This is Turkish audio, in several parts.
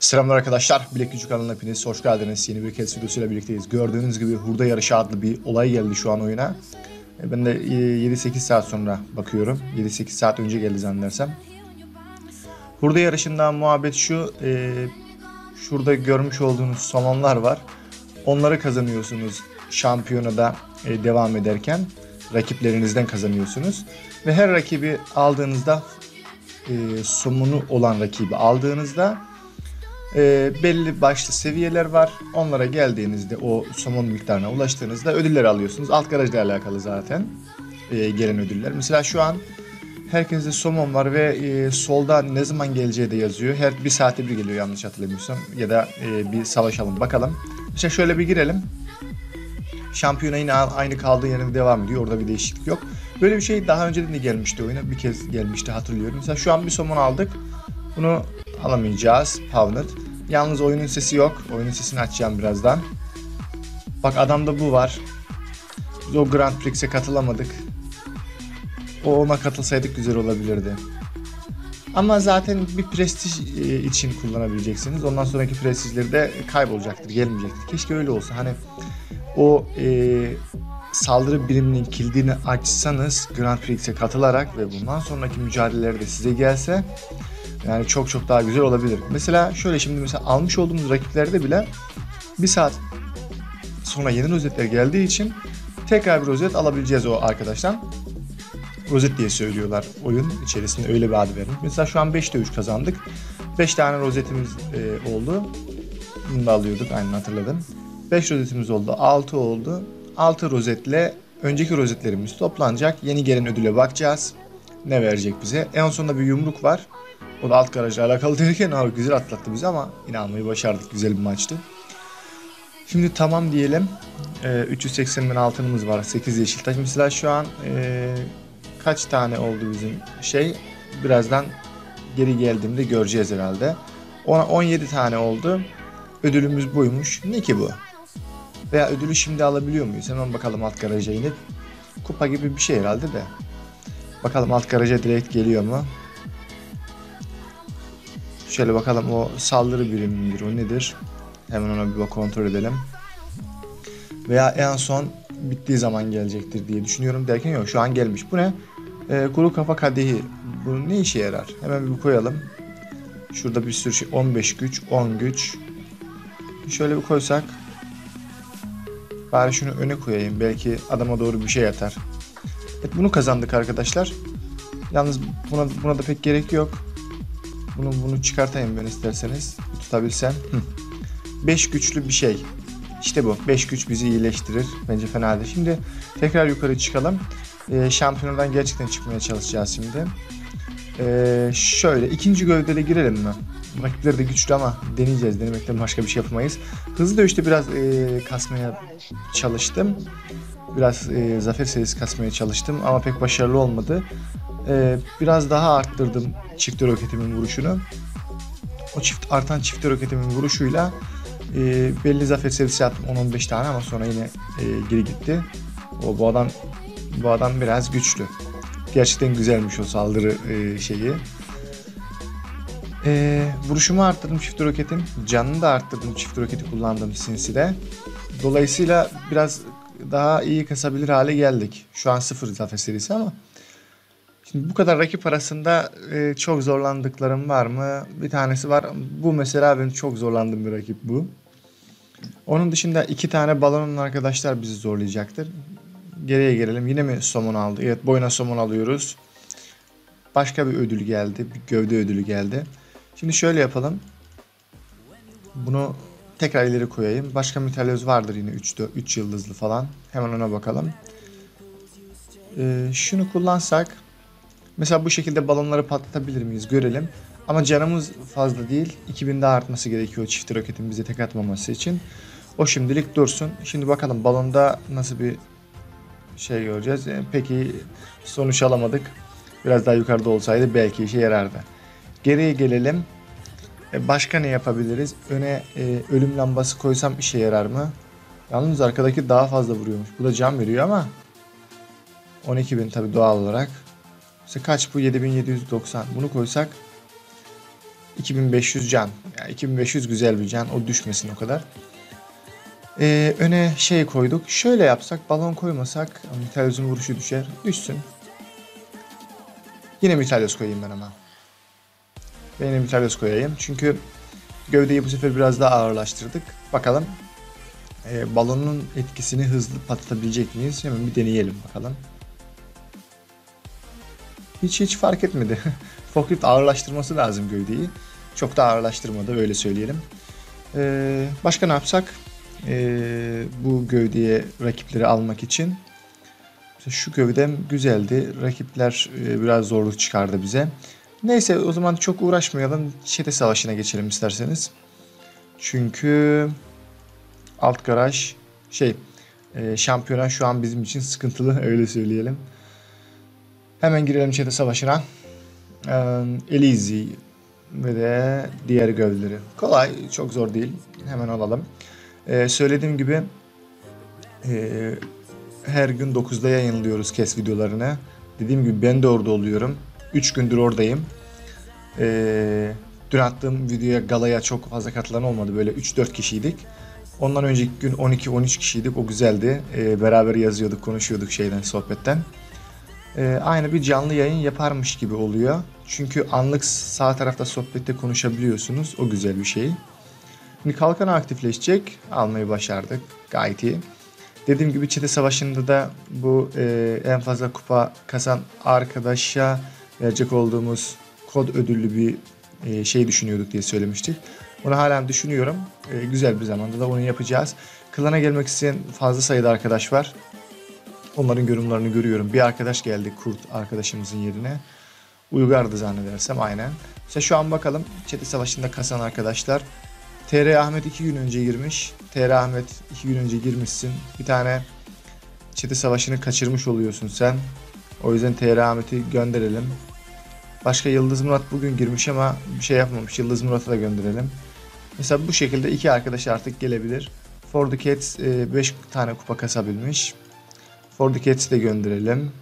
Selamlar arkadaşlar. Bilek Gücü kanalına hepiniz hoş geldiniz. Yeni bir kez videosuyla birlikteyiz. Gördüğünüz gibi hurda yarışı adlı bir olay geldi şu an oyuna. Ben de 7-8 saat sonra bakıyorum. 7-8 saat önce geldi zannedersem. Hurda yarışından muhabbet şu. Şurada görmüş olduğunuz somonlar var. Onları kazanıyorsunuz şampiyonada devam ederken. Rakiplerinizden kazanıyorsunuz. Ve her rakibi aldığınızda somonu olan rakibi aldığınızda belli başlı seviyeler var. Onlara geldiğinizde o somon miktarına ulaştığınızda ödüller alıyorsunuz. Alt garajla alakalı zaten gelen ödüller. Mesela şu an herkeste somon var ve solda ne zaman geleceği de yazıyor. Her bir saate bir geliyor yanlış hatırlamıyorsam. Ya da bir savaşalım bakalım. İşte şöyle bir girelim. Şampiyona yine aynı kaldığı yerine devam ediyor. Orada bir değişiklik yok. Böyle bir şey daha önceden de gelmişti oyuna. Bir kez gelmişti hatırlıyorum. Mesela şu an bir somon aldık. Bunu alamayacağız. Pounded. Yalnız oyunun sesi yok. Oyunun sesini açacağım birazdan. Bak adamda bu var. Biz o Grand Prix'e katılamadık. Ona katılsaydık güzel olabilirdi. Ama zaten bir prestij için kullanabileceksiniz. Ondan sonraki prestijleri de kaybolacaktır, gelmeyecektir. Keşke öyle olsa. Hani o saldırı biriminin kilidini açsanız Grand Prix'e katılarak ve bundan sonraki mücadelelerde size gelse yani çok daha güzel olabilir. Mesela şöyle şimdi mesela almış olduğumuz rakiplerde bile bir saat sonra yeni rozetler geldiği için tekrar bir rozet alabileceğiz o arkadaştan. Rozet diye söylüyorlar oyun içerisinde öyle bir adı verilmiş. Mesela şu an 5'te 3 kazandık. 5 tane rozetimiz oldu. Bunu da alıyorduk aynen hatırladım. 5 rozetimiz oldu. 6 oldu. 6 rozetle önceki rozetlerimiz toplanacak. Yeni gelen ödüle bakacağız. Ne verecek bize? En sonunda bir yumruk var. O da alt garajla alakalı derken güzel atlattı bizi ama yine almayı başardık. Güzel bir maçtı. Şimdi tamam diyelim. 380 bin altınımız var. 8 yeşil taş. Mesela şu an kaç tane oldu bizim şey? Birazdan geri geldiğimde göreceğiz herhalde. 17 tane oldu. Ödülümüz buymuş. Ne ki bu? Veya ödülü şimdi alabiliyor muyuz? Hemen bakalım alt garaja inip. Kupa gibi bir şey herhalde de. Bakalım alt garaja direkt geliyor mu? Şöyle bakalım o saldırı birimidir, o nedir? Hemen ona bir kontrol edelim. Veya en son bittiği zaman gelecektir diye düşünüyorum derken yok şu an gelmiş. Bu ne? Kuru kafa kadehi. Bu ne işe yarar? Hemen bir koyalım. Şurada bir sürü şey. 15 güç, 10 güç. Şöyle bir koysak. Bari şunu öne koyayım. Belki adama doğru bir şey atar. Evet bunu kazandık arkadaşlar. Yalnız buna da pek gerek yok. Bunu çıkartayım ben isterseniz. Tutabilsem. 5 güçlü bir şey. İşte bu. 5 güç bizi iyileştirir. Bence fena değil. Şimdi tekrar yukarı çıkalım. Şampiyondan gerçekten çıkmaya çalışacağız şimdi. Şöyle ikinci gövdede girelim mi? Rakipleri de güçlü ama deneyeceğiz. Denemekten başka bir şey yapamayız. Hızlı dövüşte biraz kasmaya çalıştım. Biraz zafer serisi kasmaya çalıştım ama pek başarılı olmadı. Biraz daha arttırdım çift roketimin vuruşunu. O artan çift roketimin vuruşuyla belli zafer serisi yaptım 10-15 tane ama sonra yine geri gitti. Bu adam biraz güçlü. Gerçekten güzelmiş o saldırı şeyi. Vuruşumu arttırdım çift roketim. Canını da arttırdım çift roketi kullandığım Sinsi'de. Dolayısıyla biraz daha iyi kasabilir hale geldik. Şu an 0 zafer serisi ama. Şimdi bu kadar rakip arasında çok zorlandıklarım var mı? Bir tanesi var. Bu mesela benim çok zorlandığım bir rakip bu. Onun dışında 2 tane balonun arkadaşlar bizi zorlayacaktır. Geriye gelelim. Yine mi somon aldı? Evet boyuna somon alıyoruz. Başka bir ödül geldi. Bir gövde ödülü geldi. Şimdi şöyle yapalım. Bunu tekrar ileri koyayım. Başka mitralyöz vardır yine 3 yıldızlı falan. Hemen ona bakalım. Şunu kullansak. Mesela bu şekilde balonları patlatabilir miyiz? Görelim. Ama canımız fazla değil. 2000 daha artması gerekiyor çift roketin bize tek atmaması için. O şimdilik dursun. Şimdi bakalım balonda nasıl bir şey göreceğiz. Peki sonuç alamadık. Biraz daha yukarıda olsaydı belki işe yarardı. Geriye gelelim. Başka ne yapabiliriz? Öne ölüm lambası koysam işe yarar mı? Yalnız arkadaki daha fazla vuruyormuş. Bu da can veriyor ama 12.000 tabi doğal olarak. İşte kaç bu? 7790. Bunu koysak 2500 can. Yani 2500 güzel bir can. O düşmesin o kadar. Öne şey koyduk. Şöyle yapsak, balon koymasak Mitralyoz'un vuruşu düşer. Düşsün. Yine Mitralyoz koyayım ben ama. Ben yine Mitralyoz koyayım. Çünkü gövdeyi bu sefer biraz daha ağırlaştırdık. Bakalım balonun etkisini hızlı patlatabilecek miyiz? Hemen bir deneyelim bakalım. Hiç fark etmedi. Forklift ağırlaştırması lazım gövdeyi. Çok da ağırlaştırmadı, öyle söyleyelim. Başka ne yapsak? Bu gövdeye rakipleri almak için. Şu gövdem güzeldi. Rakipler biraz zorluk çıkardı bize. Neyse, o zaman çok uğraşmayalım. Çete savaşına geçelim isterseniz. Çünkü alt garaj şampiyona şu an bizim için sıkıntılı, öyle söyleyelim. Hemen girelim çete savaşına. Elizi ve de diğer gövdeleri. Kolay, çok zor değil. Hemen alalım. Söylediğim gibi her gün 9'da yayınlıyoruz kes videolarını. Dediğim gibi ben de orada oluyorum. 3 gündür oradayım. Dün attığım videoya, galaya çok fazla katılan olmadı. Böyle 3-4 kişiydik. Ondan önceki gün 12-13 kişiydik. O güzeldi. Beraber yazıyorduk, konuşuyorduk sohbetten. Aynı bir canlı yayın yaparmış gibi oluyor. Çünkü anlık sağ tarafta sohbette konuşabiliyorsunuz. O güzel bir şey. Şimdi kalkan aktifleşecek. Almayı başardık. Gayet iyi. Dediğim gibi çete savaşında da bu en fazla kupa kasan arkadaşa verecek olduğumuz kod ödüllü bir şey düşünüyorduk diye söylemiştik. Onu halen düşünüyorum. Güzel bir zamanda da onu yapacağız. Klana gelmek isteyen fazla sayıda arkadaş var. Onların yorumlarını görüyorum. Bir arkadaş geldi Kurt arkadaşımızın yerine. Uygar'dı zannedersem, aynen. İşte şu an bakalım çete savaşında kasan arkadaşlar. TR Ahmet 2 gün önce girmiş. TR Ahmet 2 gün önce girmişsin. Bir tane çete savaşını kaçırmış oluyorsun sen. O yüzden TR Ahmet'i gönderelim. Başka Yıldız Murat bugün girmiş ama bir şey yapmamış. Yıldız Murat'ı da gönderelim. Mesela bu şekilde iki arkadaş artık gelebilir. For the Cats 5 tane kupa kasabilmiş. For the Cats'i de gönderelim.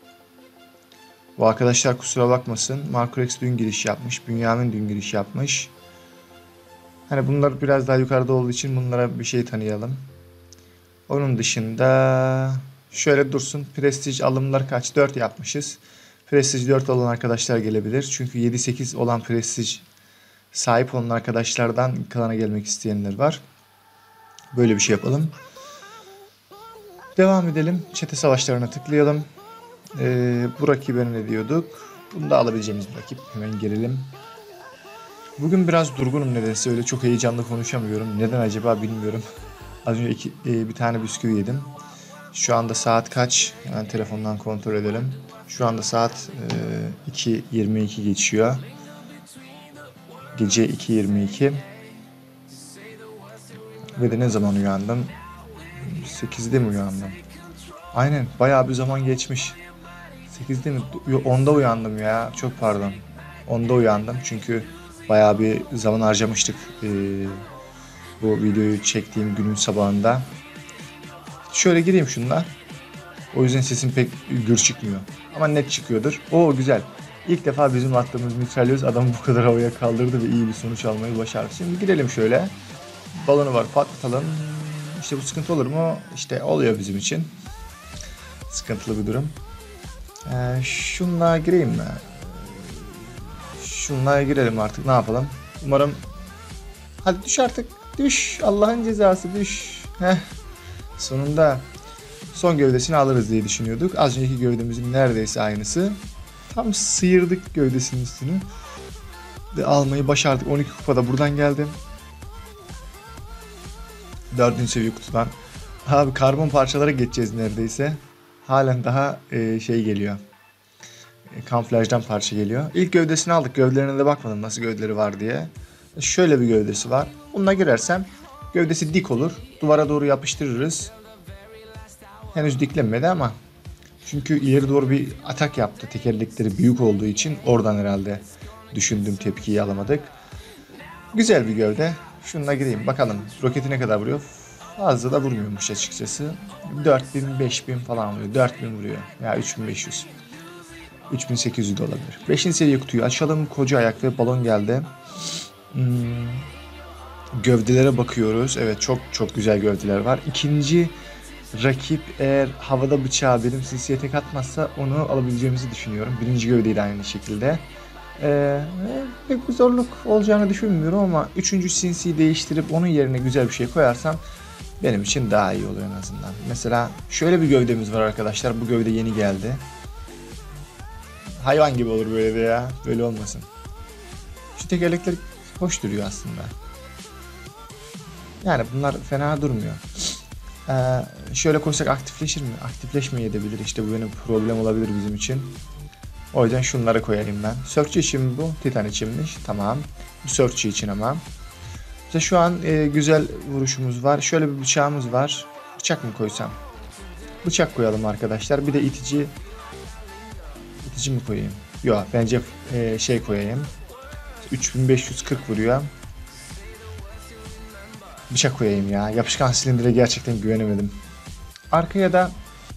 Bu arkadaşlar kusura bakmasın. Marcorex dün giriş yapmış. Bünyamin dün giriş yapmış. Hani bunlar biraz daha yukarıda olduğu için bunlara bir şey tanıyalım. Onun dışında şöyle dursun. Prestige alımlar kaç? 4 yapmışız. Prestige 4 olan arkadaşlar gelebilir. Çünkü 7-8 olan Prestige sahip olan arkadaşlardan klana gelmek isteyenler var. Böyle bir şey yapalım. Devam edelim. Çete savaşlarına tıklayalım. Bu rakibe ne diyorduk? Bunu da alabileceğimiz bir rakip. Hemen girelim. Bugün biraz durgunum nedense. Öyle çok heyecanlı konuşamıyorum. Neden acaba bilmiyorum. Az önce bir tane bisküvi yedim. Şu anda saat kaç? Hemen telefondan kontrol edelim. Şu anda saat 2:22 geçiyor. Gece 2:22. Ve de ne zaman uyandım? 8'de mi uyandım? Aynen, bayağı bir zaman geçmiş. 8'de mi? 10'da uyandım ya. Çok pardon. 10'da uyandım çünkü bayağı bir zaman harcamıştık bu videoyu çektiğim günün sabahında. Şöyle gireyim şunla. O yüzden sesim pek gür çıkmıyor. Ama net çıkıyordur. Oo, güzel. İlk defa bizim attığımız Mitralyoz adamı bu kadar havaya kaldırdı ve iyi bir sonuç almayı başardı. Şimdi gidelim şöyle. Balonu var, patlatalım. İşte bu sıkıntı olur mu? İşte oluyor bizim için. Sıkıntılı bir durum. Şunla gireyim mi? Şunla girelim artık, ne yapalım? Umarım... Hadi düş artık. Düş. Allah'ın cezası düş. Sonunda son gövdesini alırız diye düşünüyorduk. Az önceki gövdemizin neredeyse aynısı. Tam sıyırdık gövdesinin üstünü. Ve almayı başardık. 12 kupada buradan geldim. 4. seviye kutudan. Abi karbon parçalara geçeceğiz neredeyse. Halen daha geliyor. Kamuflajdan parça geliyor. İlk gövdesini aldık. Gövdelerine de bakmadım nasıl gövdeleri var diye. Şöyle bir gövdesi var. Bununla girersem gövdesi dik olur. Duvara doğru yapıştırırız. Henüz diklenmedi ama. Çünkü ileri doğru bir atak yaptı. Tekerlekleri büyük olduğu için oradan herhalde düşündüğüm tepkiyi alamadık. Güzel bir gövde. Şununla gireyim bakalım. Roketi ne kadar vuruyor? Fazla da vurmuyormuş açıkçası. 4000, 5000 falan vuruyor. 4000 vuruyor. Ya 3500. 3800 de olabilir. 5. seviye kutuyu açalım. Koca ayak ve balon geldi. Gövdelere bakıyoruz. Evet, çok çok güzel gövdeler var. İkinci rakip eğer havada bıçağı benim sinsiye tek atmazsa onu alabileceğimizi düşünüyorum. Birinci gövdeyi de aynı şekilde. Pek bir zorluk olacağını düşünmüyorum ama üçüncü sinsiyi değiştirip onun yerine güzel bir şey koyarsam benim için daha iyi oluyor en azından. Mesela şöyle bir gövdemiz var arkadaşlar. Bu gövde yeni geldi. Hayvan gibi olur böyle de ya. Böyle olmasın. Şu tekerlekler hoş duruyor aslında. Yani bunlar fena durmuyor. Şöyle koysak aktifleşir mi? Aktifleşmeyebilir. İşte bu benim problem olabilir bizim için. O yüzden şunları koyayım ben. Search için bu. Titan içinmiş. Tamam. Bu Search için ama. Mesela şu an güzel vuruşumuz var. Şöyle bir bıçağımız var. Bıçak mı koysam? Bıçak koyalım arkadaşlar. Bir de itici. İtici mi koyayım? Yok, bence şey koyayım. 3540 vuruyor. Bıçak koyayım ya. Yapışkan silindire gerçekten güvenemedim. Arkaya da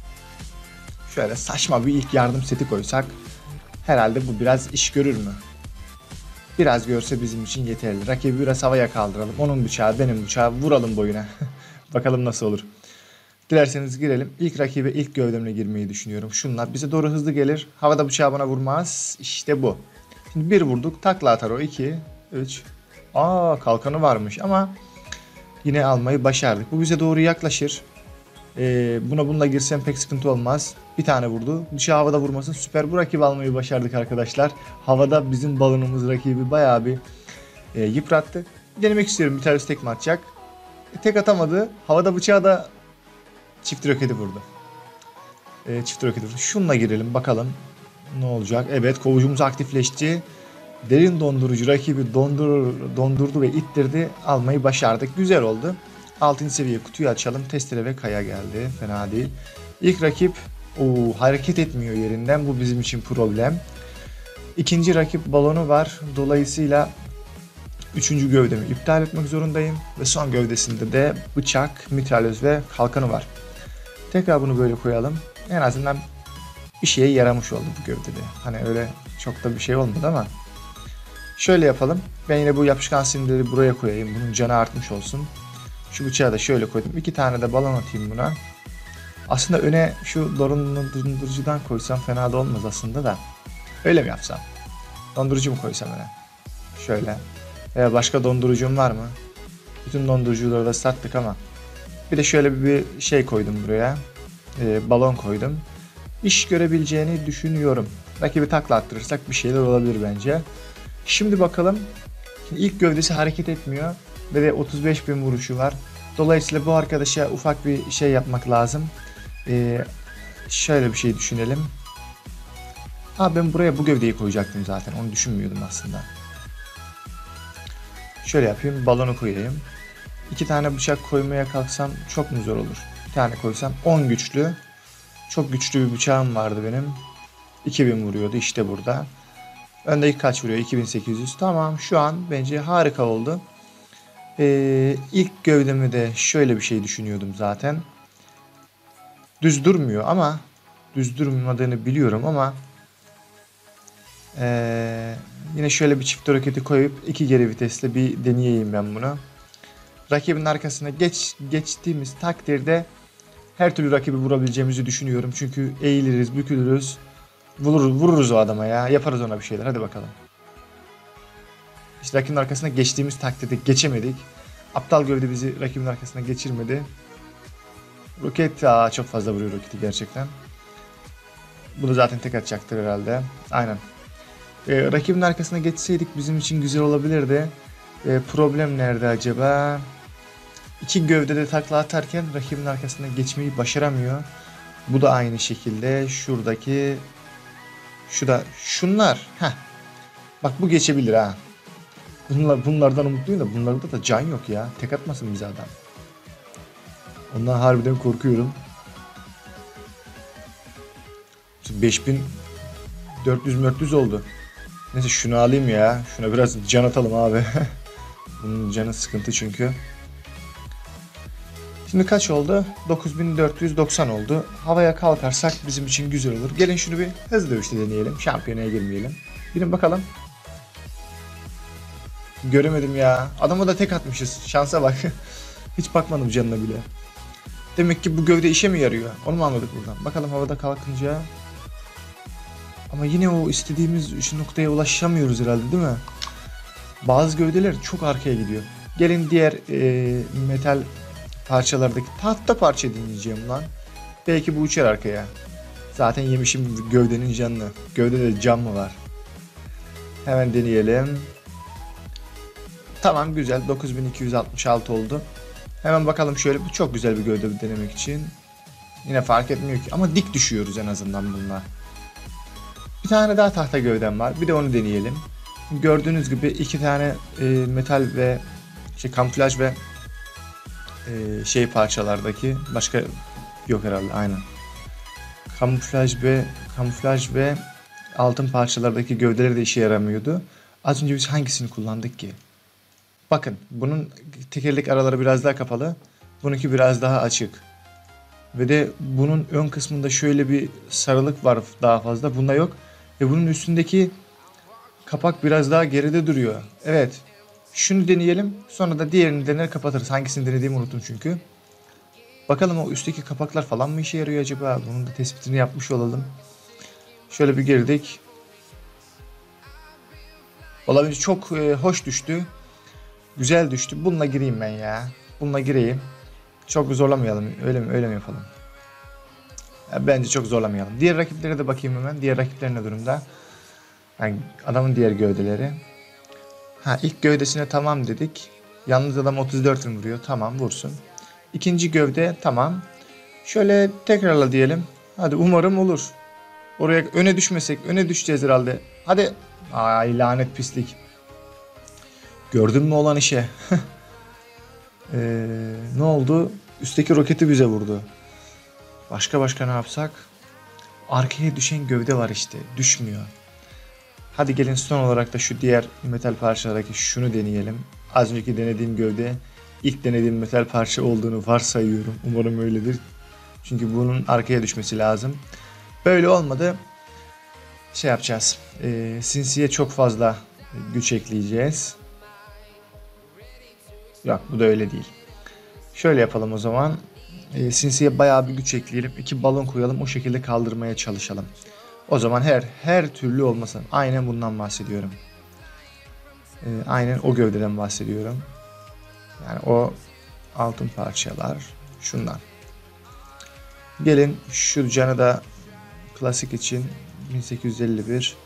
şöyle saçma bir ilk yardım seti koysak herhalde bu biraz iş görür mü? Biraz görse bizim için yeterli. Rakibi biraz havaya kaldıralım. Onun bıçağı, benim bıçağı vuralım boyuna. Bakalım nasıl olur. Dilerseniz girelim. İlk rakibe ilk gövdemle girmeyi düşünüyorum. Şunlar bize doğru hızlı gelir. Havada bıçağı bana vurmaz. İşte bu. Şimdi bir vurduk. Takla atar o. 2, 3. Kalkanı varmış ama yine almayı başardık. Bu bize doğru yaklaşır. Bununla girsem pek sıkıntı olmaz. Bir tane vurdu. Bıçağı havada vurmasın. Süper. Bu rakibi almayı başardık arkadaşlar. Havada bizim balonumuz rakibi bayağı bir yıprattı. Denemek istiyorum. Bir tane tek mi atacak? Tek atamadı. Havada bıçağı da çift roketi vurdu. Çift roketi vurdu. Şununla girelim bakalım ne olacak. Evet, kovucumuz aktifleşti. Derin dondurucu rakibi dondurdu ve ittirdi. Almayı başardık. Güzel oldu. 6. seviye kutuyu açalım. Testere ve kaya geldi. Fena değil. İlk rakip hareket etmiyor yerinden. Bu bizim için problem. İkinci rakip balonu var. Dolayısıyla 3. gövdemi iptal etmek zorundayım. Ve son gövdesinde de bıçak, mitralyöz ve kalkanı var. Tekrar bunu böyle koyalım. En azından bir şeye yaramış oldu bu gövdede. Hani öyle çok da bir şey olmadı ama. Şöyle yapalım. Ben yine bu yapışkan silindirleri buraya koyayım. Bunun canı artmış olsun. Şu bıçağı da şöyle koydum. 2 tane de balon atayım buna. Aslında öne şu dondurucudan koysam fena da olmaz aslında da. Öyle mi yapsam? Dondurucu mu koysam öne? Şöyle. Veya başka dondurucum var mı? Bütün dondurucuları da sattık ama. Bir de şöyle bir şey koydum buraya. Balon koydum. İş görebileceğini düşünüyorum. Rakibi takla attırırsak bir şeyler olabilir bence. Şimdi bakalım. Şimdi ilk gövdesi hareket etmiyor. Ve de 35.000 vuruşu var. Dolayısıyla bu arkadaşa ufak bir şey yapmak lazım. Şöyle bir şey düşünelim. Ben buraya bu gövdeyi koyacaktım zaten. Onu düşünmüyordum aslında. Şöyle yapayım. Balonu koyayım. 2 tane bıçak koymaya kalksam çok mu zor olur? Bir tane koysam 10 güçlü. Çok güçlü bir bıçağım vardı benim. 2000 vuruyordu işte burada. Öndeki kaç vuruyor? 2800. Tamam, şu an bence harika oldu. İlk gövdemi de şöyle bir şey düşünüyordum zaten. Düz durmuyor ama düz durmadığını biliyorum ama yine şöyle bir çift roketi koyup 2 geri vitesle bir deneyeyim ben bunu. Rakibin arkasına geçtiğimiz takdirde her türlü rakibi vurabileceğimizi düşünüyorum. Çünkü eğiliriz, bükülürüz, vururuz o adama ya. Yaparız ona bir şeyler. Hadi bakalım. İşte rakibin arkasına geçtiğimiz takdirde geçemedik. Aptal gövde bizi rakibin arkasına geçirmedi. Roket çok fazla vuruyor roketi gerçekten. Bunu zaten tek atacaktır herhalde. Aynen. Rakibin arkasına geçseydik bizim için güzel olabilirdi. Problem nerede acaba? 2 gövdede takla atarken rakibin arkasına geçmeyi başaramıyor. Bu da aynı şekilde şuradaki şunlar. Bak bu geçebilir ha. Bunlardan umutluyum da bunlarda da can yok ya. Tek atmasın bize adam. Ondan harbiden korkuyorum. 5400 oldu. Neyse şunu alayım ya. Şuna biraz can atalım abi. Bunun canı sıkıntı çünkü. Şimdi kaç oldu? 9490 oldu. Havaya kalkarsak bizim için güzel olur. Gelin şunu bir hızlı dövüşte deneyelim. Şampiyonaya girmeyelim. Girin bakalım. Göremedim ya. Adama da tek atmışız. Şansa bak. Hiç bakmadım canına bile. Demek ki bu gövde işe mi yarıyor? Onu mu anladık buradan? Bakalım havada kalkınca. Ama yine o istediğimiz şu noktaya ulaşamıyoruz herhalde, değil mi? Bazı gövdeler çok arkaya gidiyor. Gelin diğer metal parçalardaki tahta parça dinleyeceğim lan. Belki bu uçar arkaya. Zaten yemişim gövdenin canını. Gövdede cam mı var? Hemen deneyelim. Tamam, güzel. 9266 oldu. Hemen bakalım şöyle. Bu çok güzel bir gövde denemek için. Yine fark etmiyor ki. Ama dik düşüyoruz en azından bununla. Bir tane daha tahta gövdem var. Bir de onu deneyelim. Gördüğünüz gibi iki tane metal ve kamuflaj ve parçalardaki başka yok herhalde, aynen. Kamuflaj ve altın parçalardaki gövdeleri de işe yaramıyordu. Az önce biz hangisini kullandık ki? Bakın, bunun tekerlek araları biraz daha kapalı. Bununki biraz daha açık. Ve de bunun ön kısmında şöyle bir sarılık var daha fazla. Bunda yok. Ve bunun üstündeki kapak biraz daha geride duruyor. Evet. Şunu deneyelim. Sonra da diğerini dener kapatırız. Hangisini denediğimi unuttum çünkü. Bakalım o üstteki kapaklar falan mı işe yarıyor acaba? Bunun da tespitini yapmış olalım. Şöyle bir girdik. Olabilir. Çok hoş düştü. Güzel düştü. Bununla gireyim ben ya. Bununla gireyim. Çok zorlamayalım. Öyle mi yapalım? Ya, bence çok zorlamayalım. Diğer rakiplere de bakayım hemen. Diğer rakipler ne durumda? Yani adamın diğer gövdeleri. İlk gövdesine tamam dedik. Yalnız adam 34 vuruyor. Tamam, vursun. İkinci gövde tamam. Şöyle tekrarla diyelim. Hadi, umarım olur. Oraya öne düşmesek. Öne düşeceğiz herhalde. Hadi. Ay, lanet pislik. Gördün mü olan işe? Ne oldu? Üstteki roketi bize vurdu. Başka ne yapsak? Arkaya düşen gövde var işte. Düşmüyor. Hadi gelin son olarak da şu diğer metal parçalardaki şunu deneyelim. Az önceki denediğim gövde ilk denediğim metal parça olduğunu varsayıyorum. Umarım öyledir. Çünkü bunun arkaya düşmesi lazım. Böyle olmadı. Şey yapacağız. Sinsiye çok fazla güç ekleyeceğiz. Yok, bu da öyle değil. Şöyle yapalım o zaman. Sinsiye bayağı bir güç ekleyelim. 2 balon koyalım. O şekilde kaldırmaya çalışalım. O zaman her türlü olmasın. Aynen bundan bahsediyorum. Aynen o gövdeden bahsediyorum. Yani o altın parçalar. Şundan. Gelin şu canı da klasik için 1851.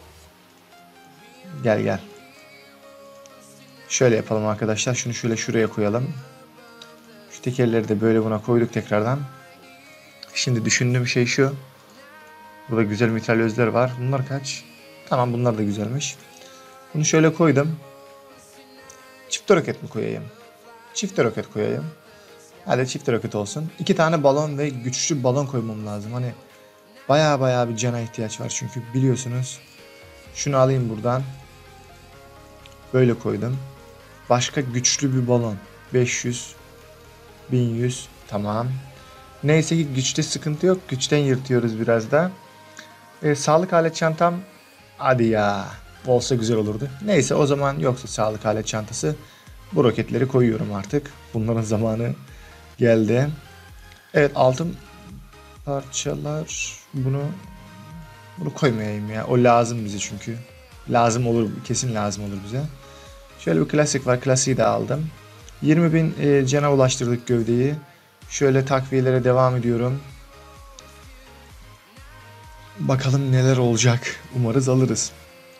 Gel. Şöyle yapalım arkadaşlar. Şunu şöyle şuraya koyalım. Şu tekerleri de böyle buna koyduk tekrardan. Şimdi düşündüğüm şey şu. Burada güzel mitralyözler var. Bunlar kaç? Tamam, bunlar da güzelmiş. Bunu şöyle koydum. Çift roket mi koyayım? Çift roket koyayım. Hadi çift roket olsun. 2 tane balon ve güçlü balon koymam lazım. Hani baya bir cana ihtiyaç var çünkü biliyorsunuz. Şunu alayım buradan. Böyle koydum. Başka güçlü bir balon. 500. 1100. Tamam. Neyse ki güçte sıkıntı yok. Güçten yırtıyoruz biraz da. Sağlık alet çantam. Hadi ya. Olsa güzel olurdu. Neyse, o zaman yoksa sağlık alet çantası. Bu roketleri koyuyorum artık. Bunların zamanı geldi. Evet, altın parçalar. Bunu koymayayım ya. O lazım bize çünkü. Lazım olur. Kesin lazım olur bize. Şöyle bir klasik var. Klasiği de aldım. 20.000 cana ulaştırdık gövdeyi. Şöyle takviyelere devam ediyorum. Bakalım neler olacak. Umarız alırız.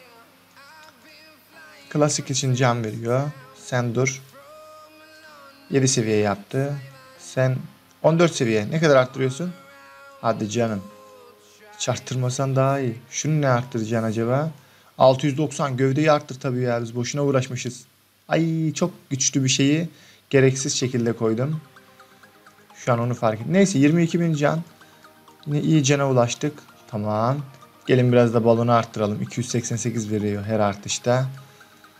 Klasik için can veriyor. Sen dur. 7 seviye yaptı. Sen 14 seviye. Ne kadar arttırıyorsun? Hadi canım. Hiç arttırmasan daha iyi. Şunu ne arttıracaksın acaba? 690. Gövdeyi arttır tabii ya. Biz boşuna uğraşmışız. Ay, çok güçlü bir şeyi gereksiz şekilde koydum. Şu an onu fark ettim. Neyse, 22.000 can. Yine iyi cana ulaştık. Tamam. Gelin biraz da balonu arttıralım. 288 veriyor her artışta.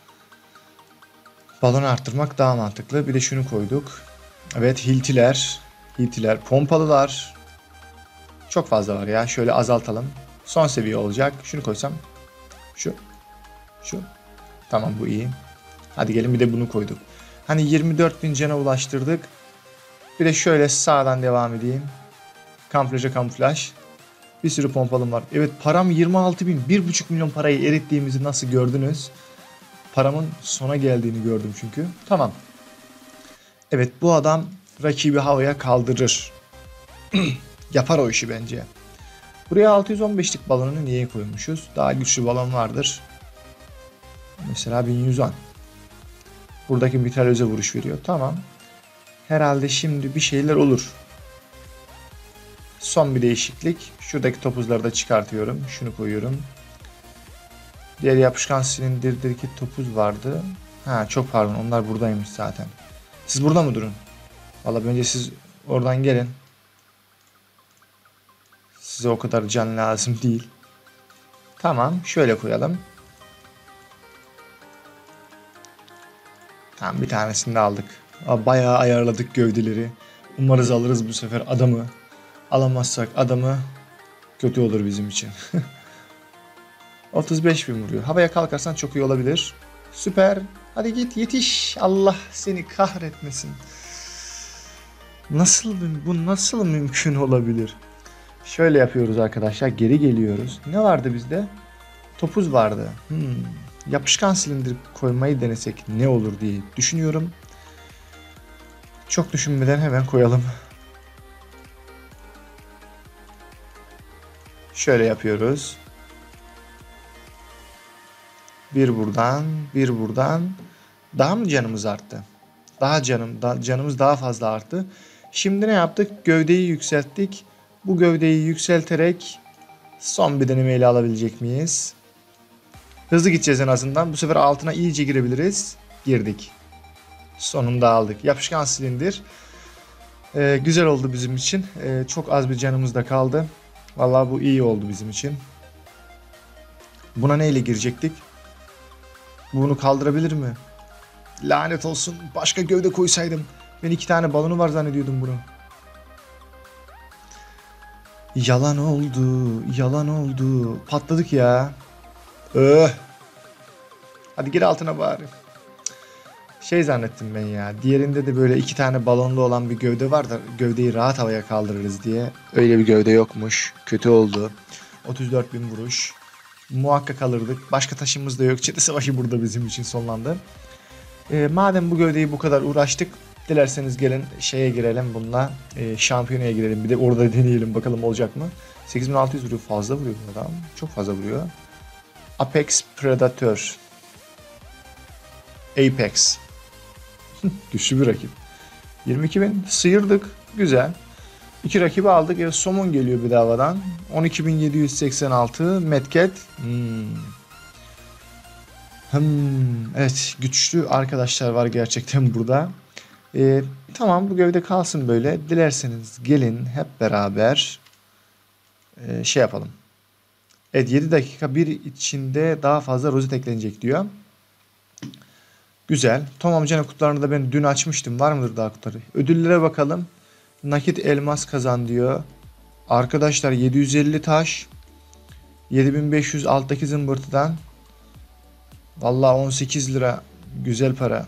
Balonu arttırmak daha mantıklı. Bir de şunu koyduk. Evet, hiltiler. Hitiler, pompalılar. Çok fazla var ya. Şöyle azaltalım. Son seviye olacak. Şunu koysam. Şu. Tamam, bu iyi. Hadi gelin bir de bunu koyduk. Hani 24.000 cana ulaştırdık. Bir de şöyle sağdan devam edeyim. Kamuflaja kamuflaj. Bir sürü pompalım var. Evet, param 26.000. 1,5 milyon parayı erittiğimizi nasıl gördünüz? Paramın sona geldiğini gördüm çünkü. Tamam. Evet, bu adam rakibi havaya kaldırır. Yapar o işi bence. Buraya 615'lik balonunu niye koymuşuz? Daha güçlü balon vardır. Mesela 1110. Buradaki mitralöze vuruş veriyor. Tamam. Herhalde şimdi bir şeyler olur. Son bir değişiklik. Şuradaki topuzları da çıkartıyorum. Şunu koyuyorum. Diğer yapışkan silindirdeki topuz vardı. Ha, çok pardon, onlar buradaymış zaten. Siz burada mı durun? Vallahi bence siz oradan gelin. Size o kadar can lazım değil. Tamam, şöyle koyalım. Tamam, bir tanesini de aldık. Bayağı ayarladık gövdeleri. Umarız alırız bu sefer adamı. Alamazsak adamı kötü olur bizim için. 35.000 vuruyor. Havaya kalkarsan çok iyi olabilir. Süper. Hadi git, yetiş. Allah seni kahretmesin. Bu nasıl mümkün olabilir? Şöyle yapıyoruz arkadaşlar. Geri geliyoruz. Ne vardı bizde? Topuz vardı. Yapışkan silindir koymayı denesek ne olur diye düşünüyorum. Çok düşünmeden hemen koyalım. Şöyle yapıyoruz. Bir buradan, bir buradan. Daha mı canımız arttı? Canımız daha fazla arttı. Şimdi ne yaptık? Gövdeyi yükselttik. Bu gövdeyi yükselterek son bir denemeyle alabilecek miyiz? Hızlı gideceğiz en azından. Bu sefer altına iyice girebiliriz. Girdik. Sonunda aldık. Yapışkan silindir. Güzel oldu bizim için. Çok az bir canımız da kaldı. Vallahi bu iyi oldu bizim için. Buna neyle girecektik? Bunu kaldırabilir mi? Lanet olsun. Başka gövde koysaydım. Ben 2 tane balonu var zannediyordum bunu. Yalan oldu. Yalan oldu. Patladık ya. Hadi gir altına bari. Şey zannettim ben ya. Diğerinde de böyle 2 tane balonlu olan bir gövde var da gövdeyi rahat havaya kaldırırız diye. Öyle bir gövde yokmuş. Kötü oldu. 34.000 vuruş. Muhakkak alırdık. Başka taşımız da yok. Çete savaşı burada bizim için sonlandı. Madem bu gövdeyi bu kadar uğraştık, dilerseniz gelin şeye girelim bununla. Şampiyonaya girelim. Bir de orada deneyelim bakalım olacak mı? 8600 vuruyor. Fazla vuruyor bu adam. Çok fazla vuruyor. Apex Predator. Apex. Güçlü bir rakip. 22.000 sıyırdık. Güzel. 2 rakibi aldık. Somon geliyor bedavadan. 12.786 Medcat. Evet, güçlü arkadaşlar var gerçekten burada. Tamam, bu gövde kalsın böyle. Dilerseniz gelin hep beraber şey yapalım. Evet, 7 dakika bir içinde daha fazla rozet eklenecek diyor. Güzel. Tom amcanın kutularını da ben dün açmıştım. Var mıdır daha kutuları? Ödüllere bakalım. Nakit elmas kazan diyor. Arkadaşlar 750 taş. 7500 alttaki zımbırtıdan. Vallahi 18 lira. Güzel para.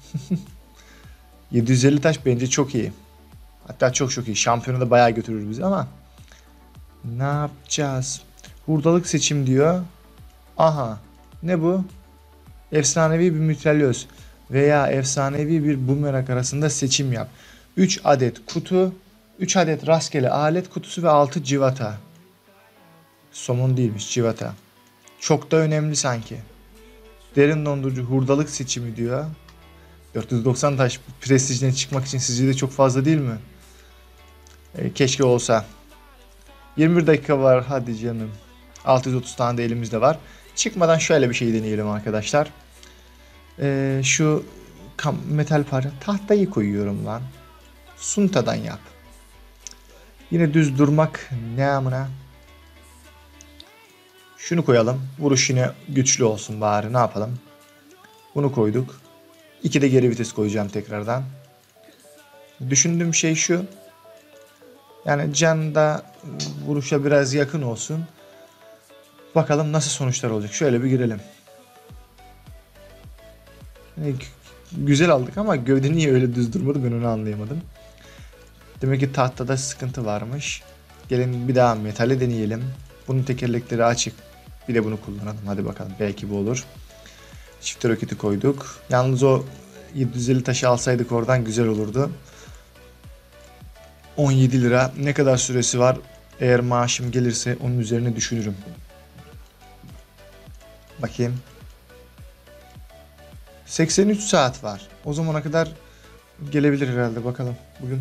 750 taş bence çok iyi. Hatta çok iyi. Şampiyonu da bayağı götürür bizi ama. Ne yapacağız? Hurdalık seçim diyor. Aha. Ne bu? Efsanevi bir mitralyöz veya efsanevi bir bumerang arasında seçim yap. 3 adet kutu, 3 adet rastgele alet kutusu ve 6 civata. Somon değilmiş, civata. Çok da önemli sanki. Derin dondurucu hurdalık seçimi diyor. 490 taş prestijden çıkmak için sizce de çok fazla değil mi? Keşke olsa. 21 dakika var, hadi canım. 630 tane de elimizde var. Çıkmadan şöyle bir şey deneyelim arkadaşlar. Şu metal para. Tahtayı koyuyorum lan. Suntadan yap. Yine düz durmak ne amına. Şunu koyalım. Vuruş yine güçlü olsun bari. Ne yapalım? Bunu koyduk. 2 de geri vites koyacağım tekrardan. Düşündüğüm şey şu. Yani can da vuruşa biraz yakın olsun. Bakalım nasıl sonuçlar olacak. Şöyle bir girelim. Yani güzel aldık ama gövde niye öyle düz durmadı ben onu anlayamadım. Demek ki tahtada sıkıntı varmış. Gelin bir daha metali deneyelim. Bunun tekerlekleri açık. Bir de bunu kullanalım. Hadi bakalım belki bu olur. Çift roketi koyduk. Yalnız o 750 taşı alsaydık oradan güzel olurdu. 17 lira. Ne kadar süresi var? Eğer maaşım gelirse onun üzerine düşünürüm. Bakayım. 83 saat var. O zamana kadar gelebilir herhalde. Bakalım.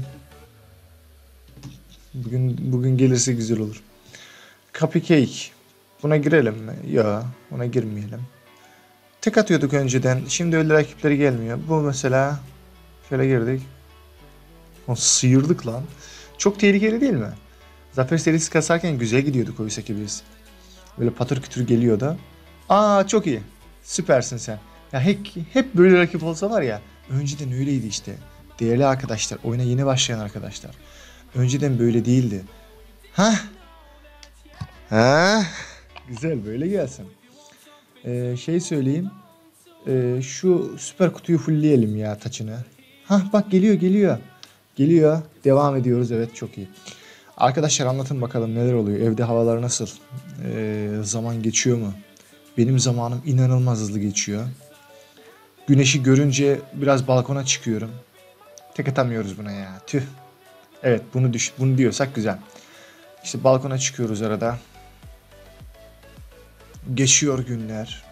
Bugün gelirse güzel olur. Cupcake. Buna girelim mi? Yok. Buna girmeyelim. Tek atıyorduk önceden. Şimdi öyle rakipleri gelmiyor. Bu mesela şöyle girdik. O sıyırdık lan. Çok tehlikeli değil mi? Zafer serisi kasarken güzel gidiyorduk oysa ki biz. Böyle patır kütür geliyordu. Aa çok iyi. Süpersin sen. Ya hep böyle rakip olsa var ya. Önceden öyleydi işte. Değerli arkadaşlar. Oyuna yeni başlayan arkadaşlar. Önceden böyle değildi. Hah. Ha. Güzel böyle gelsin. Şey söyleyeyim. Şu süper kutuyu fullleyelim ya taçını. Hah bak geliyor. Geliyor. Devam ediyoruz. Evet çok iyi. Arkadaşlar anlatın bakalım neler oluyor. Evde havalar nasıl? Zaman geçiyor mu? Benim zamanım inanılmaz hızlı geçiyor. Güneşi görünce biraz balkona çıkıyorum. Tek atamıyoruz buna ya. Tüh. Evet bunu diyorsak güzel. İşte balkona çıkıyoruz arada. Geçiyor günler.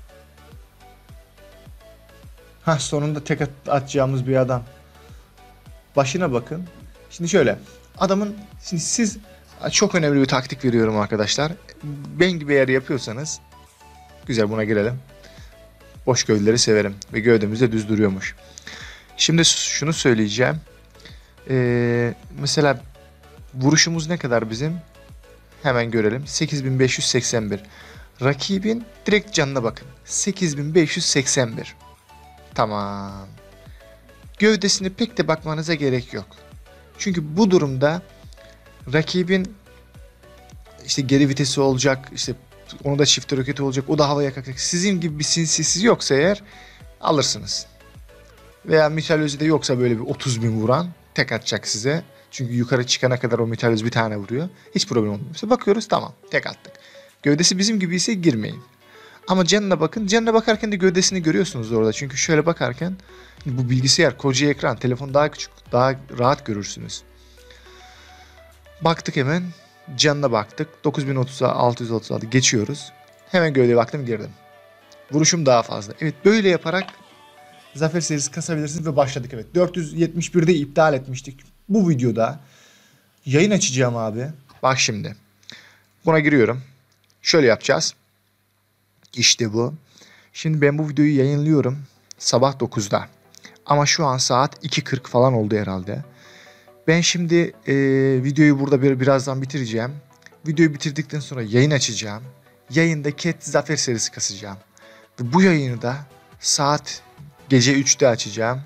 Sonunda tek atacağımız bir adam. Başına bakın. Şimdi şöyle. Şimdi siz çok önemli bir taktik veriyorum arkadaşlar. Ben gibi eğer yapıyorsanız güzel buna girelim. Boş gövdeleri severim. Ve gövdemiz de düz duruyormuş. Şimdi şunu söyleyeceğim. Mesela vuruşumuz ne kadar bizim? Hemen görelim. 8581. Rakibin direkt canına bakın. 8581. Tamam. Gövdesine pek de bakmanıza gerek yok. Çünkü bu durumda rakibin işte geri vitesi olacak, işte onu da çift roketi olacak, o da havaya kalkacak. Sizin gibi bir sinsisi yoksa eğer alırsınız. Veya mitalözide yoksa böyle bir 30 bin vuran tek atacak size. Çünkü yukarı çıkana kadar o mitalöz bir tane vuruyor. Hiç problem olmuyor. İşte bakıyoruz tamam tek attık. Gövdesi bizim gibi ise girmeyin. Ama canına bakın. Canına bakarken de gövdesini görüyorsunuz orada. Çünkü şöyle bakarken bu bilgisayar koca ekran, telefon daha küçük, daha rahat görürsünüz. Baktık hemen. Canına baktık. 9636 geçiyoruz. Hemen gövdeye baktım girdim. Vuruşum daha fazla. Evet böyle yaparak zafer serisi kasabilirsiniz ve başladık evet. 471'de iptal etmiştik. Bu videoda yayın açacağım abi. Bak şimdi. Buna giriyorum. Şöyle yapacağız. İşte bu. Şimdi ben bu videoyu yayınlıyorum. Sabah 9'da. Ama şu an saat 2:40 falan oldu herhalde. Ben şimdi videoyu burada birazdan bitireceğim. Videoyu bitirdikten sonra yayın açacağım. Yayında Cat Zafer serisi kasacağım. Ve bu yayını da saat gece 3'te açacağım.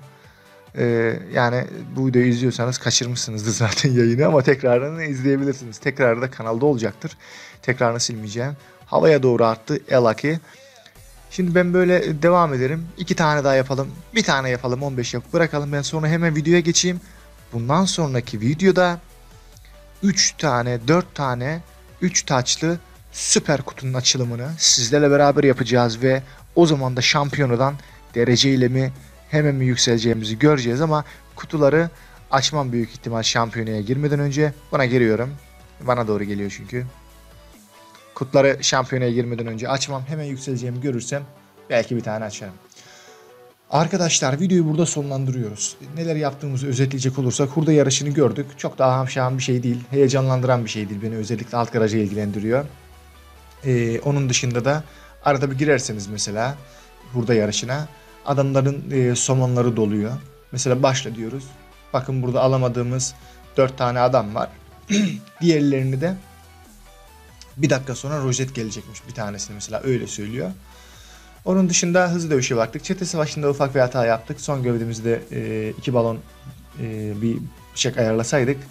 Yani bu videoyu izliyorsanız kaçırmışsınızdır zaten yayını ama tekrarını izleyebilirsiniz. Tekrarı da kanalda olacaktır. Tekrarını silmeyeceğim. Havaya doğru arttı Elaki. Şimdi ben böyle devam ederim. 2 tane daha yapalım. Bir tane yapalım. 15 yapıp bırakalım. Ben sonra hemen videoya geçeyim. Bundan sonraki videoda 3 tane 4 tane 3 taçlı süper kutunun açılımını sizlerle beraber yapacağız ve o zaman da şampiyonadan dereceyle mi hemen mi yükseleceğimizi göreceğiz ama kutuları açmam büyük ihtimal şampiyonaya girmeden önce. Buna giriyorum. Bana doğru geliyor çünkü. Kutuları şampiyonaya girmeden önce açmam. Hemen yükseleceğimi görürsem belki bir tane açarım. Arkadaşlar videoyu burada sonlandırıyoruz. Neler yaptığımızı özetleyecek olursak hurda yarışını gördük. Çok daha hamşan bir şey değil. Heyecanlandıran bir şey değil. Beni özellikle alt garajı ilgilendiriyor. Onun dışında da arada bir girerseniz mesela hurda yarışına adamların somonları doluyor. Mesela başla diyoruz. Bakın burada alamadığımız 4 tane adam var. Diğerlerini de bir dakika sonra rozet gelecekmiş bir tanesini mesela öyle söylüyor. Onun dışında hızlı dövüşe baktık. Çete savaşında ufak bir hata yaptık. Son gövdemizde 2 balon bir bıçak ayarlasaydık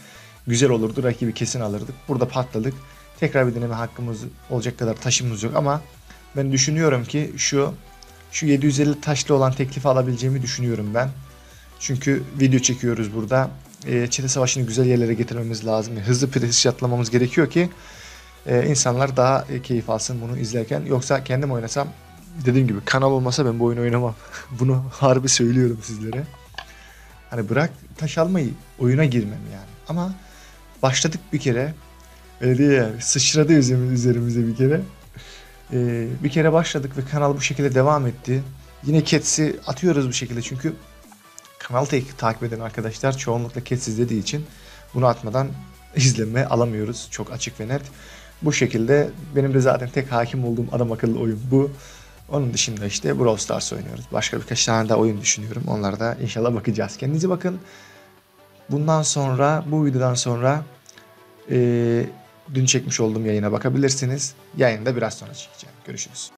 güzel olurdu. Rakibi kesin alırdık. Burada patladık. Tekrar bir deneme hakkımız olacak kadar taşımız yok ama ben düşünüyorum ki şu 750 taşlı olan teklifi alabileceğimi düşünüyorum ben. Çünkü video çekiyoruz burada. Çete savaşını güzel yerlere getirmemiz lazım. Hızlı prestij atlamamız gerekiyor ki insanlar daha keyif alsın bunu izlerken. Yoksa kendim oynasam, dediğim gibi kanal olmasa ben bu oyunu oynamam. Bunu harbi söylüyorum sizlere. Hani bırak taş almayı, oyuna girmem yani. Ama başladık bir kere. Öyle değil ya, sıçradı üzerimize bir kere. Bir kere başladık ve kanal bu şekilde devam etti. Yine Cats'i atıyoruz bu şekilde çünkü kanalı takip eden arkadaşlar çoğunlukla Cats izlediği için bunu atmadan izlenme alamıyoruz. Çok açık ve net. Bu şekilde benim de zaten tek hakim olduğum adam akıllı oyun bu. Onun dışında işte Brawl Stars oynuyoruz. Başka birkaç tane daha oyun düşünüyorum. Onlara da inşallah bakacağız. Kendinize bakın. Bundan sonra, bu videodan sonra dün çekmiş olduğum yayına bakabilirsiniz. Yayında biraz sonra çekeceğim. Görüşürüz.